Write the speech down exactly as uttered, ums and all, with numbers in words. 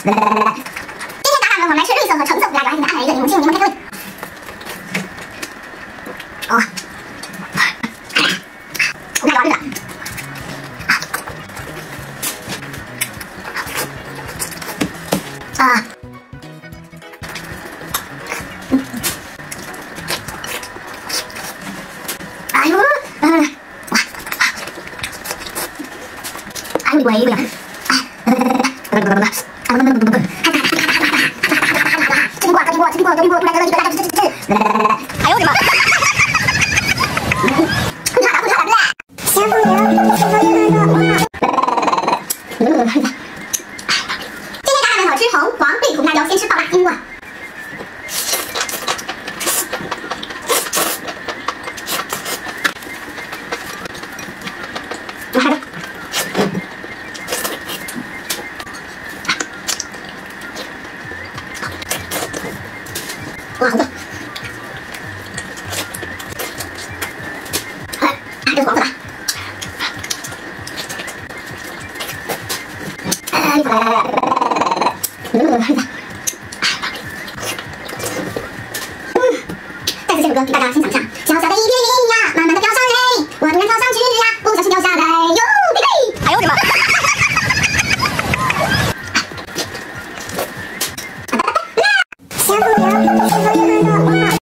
打打呢，我们来吃绿色和橙色，来，来，给你们安排一个，你们进，你们开会。哦，我看到绿的。啊。哎呦，嗯，哇，哎呦，喂，喂，哎，不不不不不，啊不不不不不，吃苹果，吃苹果，吃苹果，丢苹果，出来得了一个，来吃吃吃吃，哎呦我的妈！不差了，不差了，小姑娘，今天炸的好吃，红黄绿苦辣椒，先吃爆辣丁哇！我还的。哇，好的。哎，这是黄色的。哎，来来来来来。嗯，再次这首歌给大家先讲一下，小小的一片